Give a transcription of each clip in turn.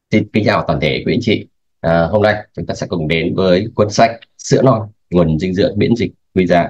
Xin kính chào toàn thể quý anh chị. Hôm nay chúng ta sẽ cùng đến với cuốn sách Sữa non, nguồn dinh dưỡng miễn dịch quý giá.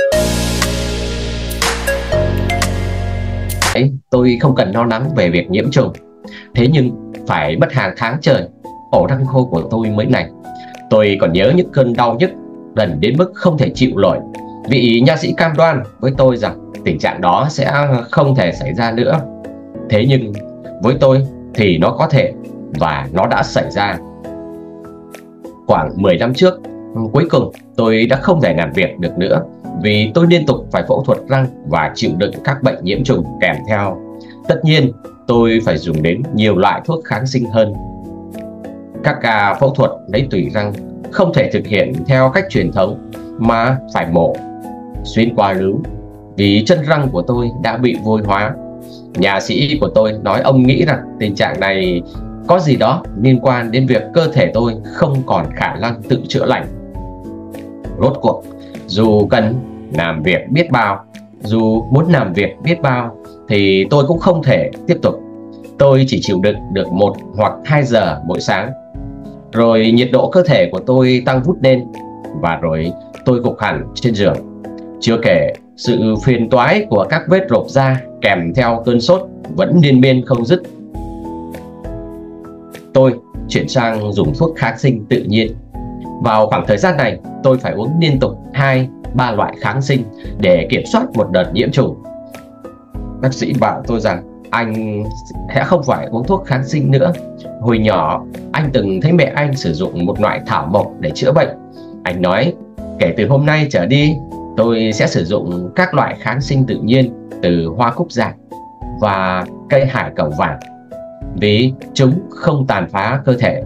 Tôi không cần lo lắng về việc nhiễm trùng. Thế nhưng phải mất hàng tháng trời, ổ răng khô của tôi mới lành. Tôi còn nhớ những cơn đau nhức lần đến mức không thể chịu nổi. Vị nha sĩ cam đoan với tôi rằng tình trạng đó sẽ không thể xảy ra nữa. Thế nhưng với tôi thì nó có thể, và nó đã xảy ra. Khoảng 10 năm trước, cuối cùng tôi đã không thể làm việc được nữa vì tôi liên tục phải phẫu thuật răng và chịu đựng các bệnh nhiễm trùng kèm theo. Tất nhiên, tôi phải dùng đến nhiều loại thuốc kháng sinh hơn. Các ca phẫu thuật lấy tủy răng không thể thực hiện theo cách truyền thống mà phải mổ, xuyên qua lưỡi vì chân răng của tôi đã bị vôi hóa. Nhà sĩ của tôi nói ông nghĩ rằng tình trạng này có gì đó liên quan đến việc cơ thể tôi không còn khả năng tự chữa lành. Rốt cuộc, dù cần làm việc biết bao, dù muốn làm việc biết bao, thì tôi cũng không thể tiếp tục. Tôi chỉ chịu đựng được 1 hoặc 2 giờ mỗi sáng. Rồi nhiệt độ cơ thể của tôi tăng vút lên, và rồi tôi gục hẳn trên giường. Chưa kể sự phiền toái của các vết rộp da kèm theo cơn sốt vẫn liên miên không dứt. Tôi chuyển sang dùng thuốc kháng sinh tự nhiên. Vào khoảng thời gian này, tôi phải uống liên tục 2-3 loại kháng sinh để kiểm soát một đợt nhiễm trùng. Bác sĩ bảo tôi rằng anh sẽ không phải uống thuốc kháng sinh nữa. Hồi nhỏ, anh từng thấy mẹ anh sử dụng một loại thảo mộc để chữa bệnh. Anh nói, kể từ hôm nay trở đi, tôi sẽ sử dụng các loại kháng sinh tự nhiên từ hoa cúc dại và cây hải cẩu vàng, vì chúng không tàn phá cơ thể.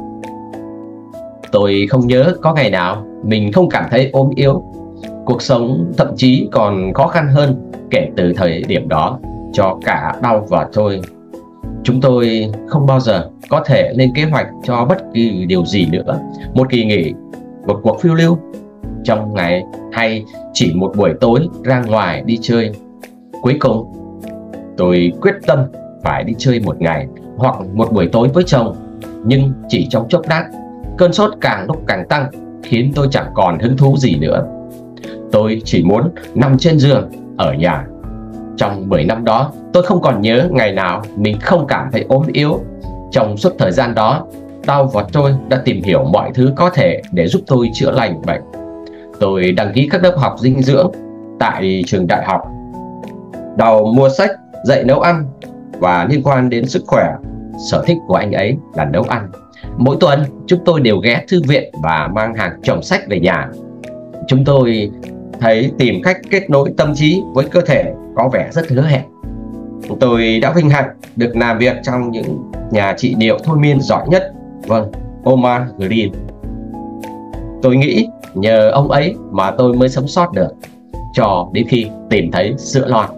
Tôi không nhớ có ngày nào mình không cảm thấy ốm yếu. Cuộc sống thậm chí còn khó khăn hơn kể từ thời điểm đó cho cả đau và tôi. Chúng tôi không bao giờ có thể lên kế hoạch cho bất kỳ điều gì nữa. Một kỳ nghỉ, một cuộc phiêu lưu trong ngày, hay chỉ một buổi tối ra ngoài đi chơi. Cuối cùng, tôi quyết tâm phải đi chơi một ngày hoặc một buổi tối với chồng. Nhưng chỉ trong chốc lát, cơn sốt càng lúc càng tăng, khiến tôi chẳng còn hứng thú gì nữa. Tôi chỉ muốn nằm trên giường ở nhà. Trong 10 năm đó, tôi không còn nhớ ngày nào mình không cảm thấy ốm yếu. Trong suốt thời gian đó, Tao và tôi đã tìm hiểu mọi thứ có thể để giúp tôi chữa lành bệnh. Tôi đăng ký các lớp học dinh dưỡng tại trường đại học, đầu mua sách dạy nấu ăn, và liên quan đến sức khỏe, sở thích của anh ấy là nấu ăn. Mỗi tuần chúng tôi đều ghé thư viện và mang hàng chồng sách về nhà. Chúng tôi thấy tìm cách kết nối tâm trí với cơ thể có vẻ rất hứa hẹn. Tôi đã vinh hạnh được làm việc trong những nhà trị liệu thôi miên giỏi nhất. Vâng, Omar Green. Tôi nghĩ nhờ ông ấy mà tôi mới sống sót được, cho đến khi tìm thấy sữa non.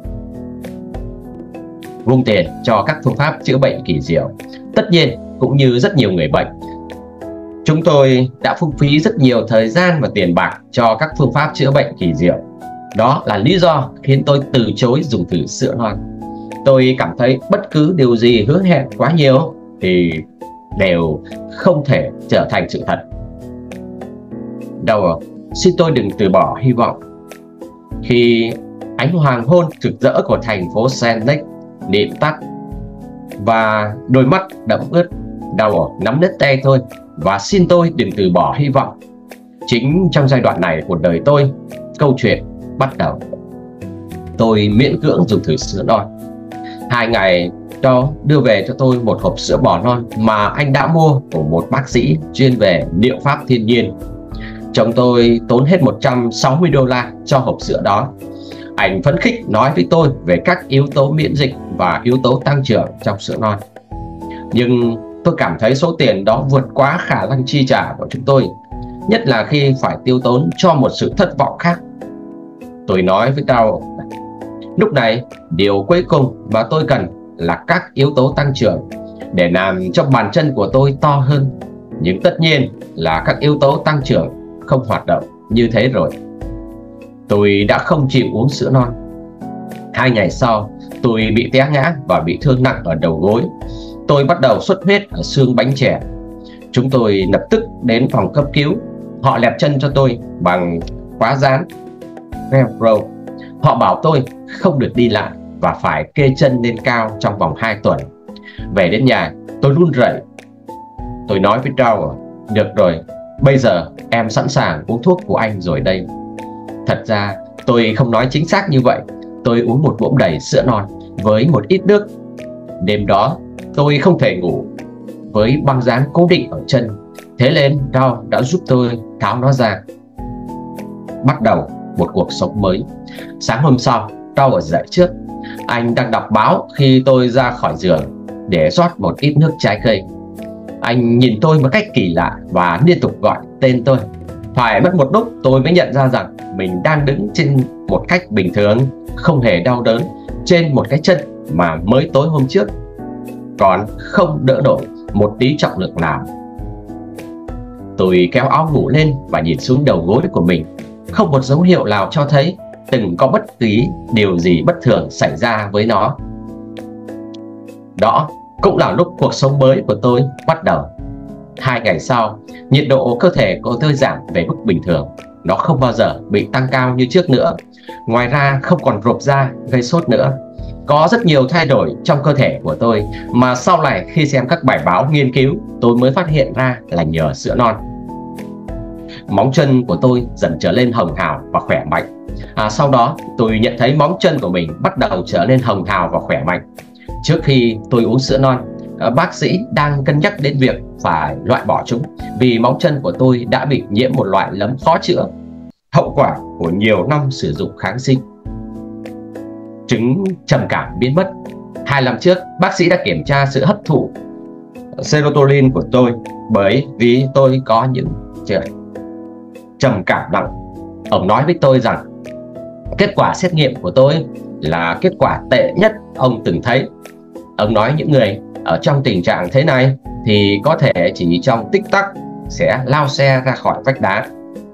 Vung tiền cho các phương pháp chữa bệnh kỳ diệu. Tất nhiên, cũng như rất nhiều người bệnh, chúng tôi đã phung phí rất nhiều thời gian và tiền bạc cho các phương pháp chữa bệnh kỳ diệu. Đó là lý do khiến tôi từ chối dùng thử sữa non. Tôi cảm thấy bất cứ điều gì hứa hẹn quá nhiều thì đều không thể trở thành sự thật. Đâu, xin tôi đừng từ bỏ hy vọng. Khi ánh hoàng hôn rực rỡ của thành phố Salt Lake điểm tắt và đôi mắt đẫm ướt, Đâu nắm lấy tay tôi và xin tôi đừng từ bỏ hy vọng. Chính trong giai đoạn này của đời tôi, câu chuyện bắt đầu. Tôi miễn cưỡng dùng thử sữa non. 2 ngày đó đưa về cho tôi một hộp sữa bò non mà anh đã mua của một bác sĩ chuyên về liệu pháp thiên nhiên. Chồng tôi tốn hết $160 cho hộp sữa đó. Anh phấn khích nói với tôi về các yếu tố miễn dịch và yếu tố tăng trưởng trong sữa non. Nhưng tôi cảm thấy số tiền đó vượt quá khả năng chi trả của chúng tôi, nhất là khi phải tiêu tốn cho một sự thất vọng khác. Tôi nói với Tao, lúc này điều cuối cùng mà tôi cần là các yếu tố tăng trưởng để làm cho bàn chân của tôi to hơn. Nhưng tất nhiên là các yếu tố tăng trưởng không hoạt động như thế rồi. Tôi đã không chịu uống sữa non. 2 ngày sau, tôi bị té ngã và bị thương nặng ở đầu gối. tôi bắt đầu xuất huyết ở xương bánh chè. Chúng tôi lập tức đến phòng cấp cứu. Họ lẹp chân cho tôi bằng khóa dán Velcro. Họ bảo tôi không được đi lại và phải kê chân lên cao trong vòng 2 tuần. Về đến nhà, tôi run rẩy. Tôi nói với Dow: được rồi, bây giờ em sẵn sàng uống thuốc của anh rồi đây. Thật ra tôi không nói chính xác như vậy. Tôi uống một muỗng đầy sữa non với một ít nước. Đêm đó tôi không thể ngủ với băng dán cố định ở chân. Thế nên Dow đã giúp tôi tháo nó ra. Bắt đầu một cuộc sống mới. Sáng hôm sau, Dow ở dậy trước. Anh đang đọc báo khi tôi ra khỏi giường để rót một ít nước trái cây. Anh nhìn tôi một cách kỳ lạ và liên tục gọi tên tôi. Phải mất một lúc tôi mới nhận ra rằng mình đang đứng trên một cách bình thường, không hề đau đớn, trên một cái chân mà mới tối hôm trước còn không đỡ nổi một tí trọng lượng nào. Tôi kéo áo ngủ lên và nhìn xuống đầu gối của mình. Không một dấu hiệu nào cho thấy từng có bất kỳ điều gì bất thường xảy ra với nó. Đó cũng là lúc cuộc sống mới của tôi bắt đầu. 2 ngày sau, nhiệt độ cơ thể của tôi giảm về mức bình thường. Nó không bao giờ bị tăng cao như trước nữa. Ngoài ra không còn rộp da gây sốt nữa. Có rất nhiều thay đổi trong cơ thể của tôi mà sau này khi xem các bài báo nghiên cứu, tôi mới phát hiện ra là nhờ sữa non. Móng chân của tôi dần trở lên hồng hào và khỏe mạnh. Sau đó tôi nhận thấy móng chân của mình bắt đầu trở nên hồng hào và khỏe mạnh. Trước khi tôi uống sữa non, bác sĩ đang cân nhắc đến việc phải loại bỏ chúng vì móng chân của tôi đã bị nhiễm một loại nấm khó chữa, hậu quả của nhiều năm sử dụng kháng sinh. Chứng trầm cảm biến mất. 2 năm trước, bác sĩ đã kiểm tra sự hấp thụ serotonin của tôi bởi vì tôi có những trầm cảm nặng. Ông nói với tôi rằng kết quả xét nghiệm của tôi là kết quả tệ nhất ông từng thấy. Ông nói những người ở trong tình trạng thế này thì có thể chỉ trong tích tắc sẽ lao xe ra khỏi vách đá.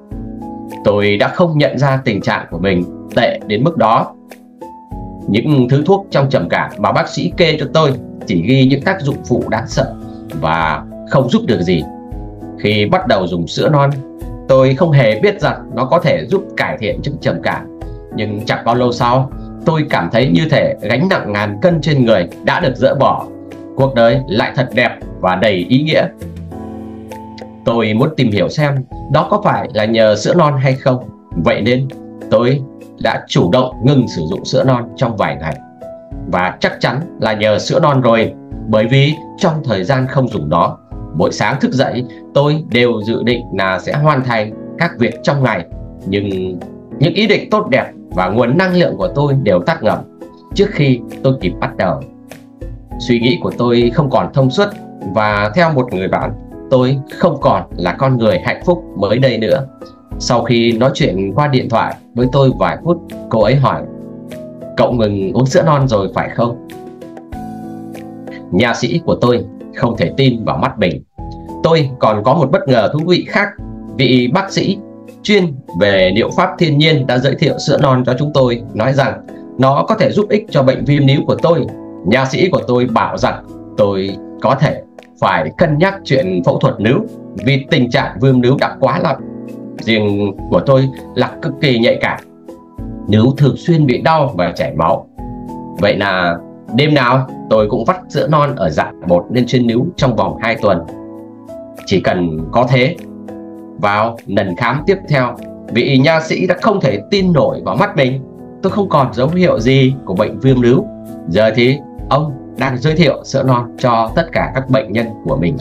Tôi đã không nhận ra tình trạng của mình tệ đến mức đó. Những thứ thuốc trong trầm cảm mà bác sĩ kê cho tôi chỉ ghi những tác dụng phụ đáng sợ và không giúp được gì. Khi bắt đầu dùng sữa non, tôi không hề biết rằng nó có thể giúp cải thiện chứng trầm cảm. Nhưng chẳng bao lâu sau, tôi cảm thấy như thể gánh nặng ngàn cân trên người đã được dỡ bỏ. Cuộc đời lại thật đẹp và đầy ý nghĩa. Tôi muốn tìm hiểu xem đó có phải là nhờ sữa non hay không. Vậy nên tôi đã chủ động ngừng sử dụng sữa non trong vài ngày. Và chắc chắn là nhờ sữa non rồi, bởi vì trong thời gian không dùng nó, mỗi sáng thức dậy tôi đều dự định là sẽ hoàn thành các việc trong ngày. Nhưng những ý định tốt đẹp và nguồn năng lượng của tôi đều tắt ngầm trước khi tôi kịp bắt đầu. Suy nghĩ của tôi không còn thông suốt, và theo một người bạn, tôi không còn là con người hạnh phúc mới đây nữa. Sau khi nói chuyện qua điện thoại với tôi vài phút, cô ấy hỏi: cậu ngừng uống sữa non rồi phải không? Nha sĩ của tôi không thể tin vào mắt mình. Tôi còn có một bất ngờ thú vị khác. Vị bác sĩ chuyên về liệu pháp thiên nhiên đã giới thiệu sữa non cho chúng tôi, nói rằng nó có thể giúp ích cho bệnh viêm níu của tôi. Nha sĩ của tôi bảo rằng tôi có thể phải cân nhắc chuyện phẫu thuật níu vì tình trạng viêm níu đã quá nặng. Riêng của tôi là cực kỳ nhạy cảm, níu thường xuyên bị đau và chảy máu. Vậy là đêm nào tôi cũng vắt sữa non ở dạng bột lên trên níu trong vòng 2 tuần. Chỉ cần có thế. Vào lần khám tiếp theo, vị nha sĩ đã không thể tin nổi vào mắt mình. Tôi không còn dấu hiệu gì của bệnh viêm níu. Giờ thì ông đang giới thiệu sữa non cho tất cả các bệnh nhân của mình.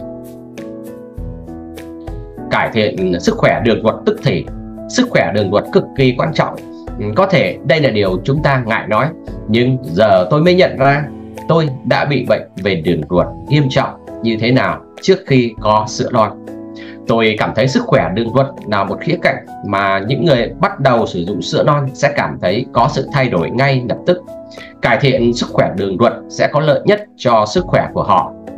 Cải thiện sức khỏe đường ruột tức thì. Sức khỏe đường ruột cực kỳ quan trọng. Có thể đây là điều chúng ta ngại nói, nhưng giờ tôi mới nhận ra tôi đã bị bệnh về đường ruột nghiêm trọng như thế nào trước khi có sữa non. Tôi cảm thấy sức khỏe đường ruột là một khía cạnh mà những người bắt đầu sử dụng sữa non sẽ cảm thấy có sự thay đổi ngay lập tức. Cải thiện sức khỏe đường ruột sẽ có lợi nhất cho sức khỏe của họ